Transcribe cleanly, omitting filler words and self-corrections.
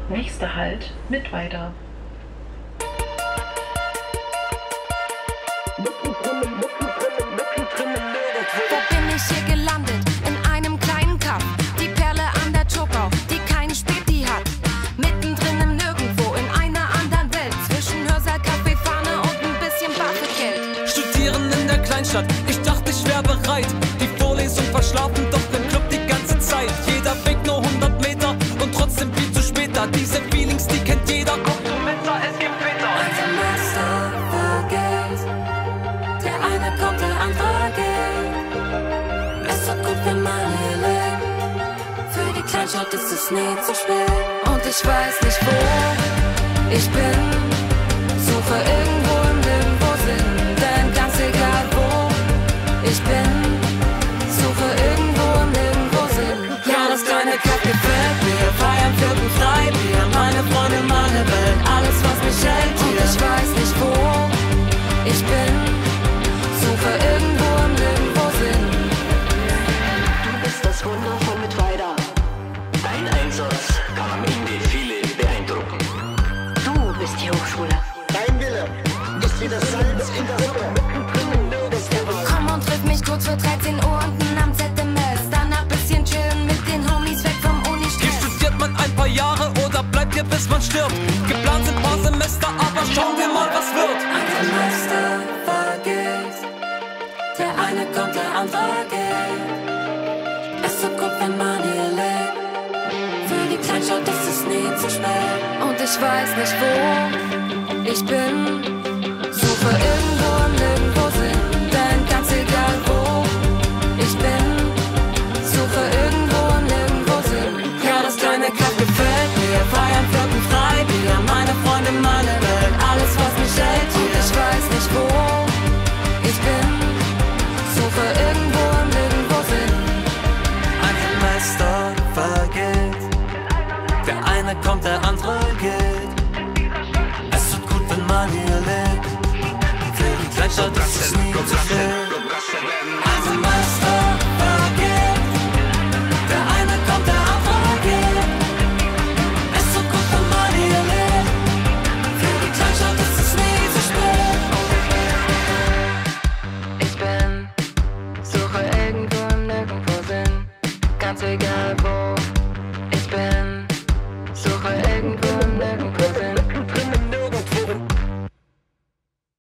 Nächster Halt, Mittweida. Wo bin ich hier gelandet? In einem kleinen Kaff. Die Perle an der Chokau, die keinen Späti hat. Mittendrin im Nirgendwo, in einer anderen Welt. Zwischen Hörsaal, Kaffeefahne und ein bisschen Bargeld. Studieren in der Kleinstadt, ich dachte, ich wäre bereit. Die Vorlesung verschlafen, doch im Club die ganze Zeit. Jeder Weg nur 100 Meter und trotzdem viel zu spät da. Diese Feelings, die kennt jeder. Kommt du mit, es gibt Peter. Ein Semester vergeht. Der eine kommt, der andere geht. Es wird gut, wenn man hier lebt. Für die Kleinstadt ist es nie zu spät. Und ich weiß nicht wo ich bin. Suche irgendwo im Nirgendwo Sinn. Denn ganz egal wo ich bin, suche irgendwo im Nirgendwo Sinn. Ja, das kleine Kaff gefällt mir. Feiern, Viertel, Freibier. Meine Freunde, meine Welt. Alles, was mich hält hier. Und ich weiß nicht wo ich bin. Suche irgendwo im Nirgendwo Sinn. Du bist das Wunder von Mittweida. Dein Einsatz kann am Ende viele beeindrucken. Du bist die Hochschule. Dein Wille ist wie das Salz in der Suppe. Komm und triff mich kurz vor 13 Uhr unten am ZMS. Danach bisschen chillen mit den Homies weg vom Hier Uni-Stress. studiert man ein paar Jahre oder bleibt hier bis man stirbt. Geplant sind ein paar Semester, aber schauen wir mal, was wird. Ein Semester vergeht. Der eine kommt, der andere geht. Es ist so gut, wenn man hier lebt. Für die Kleinstadt ist es nie zu spät. Und ich weiß nicht wo ich bin. Suche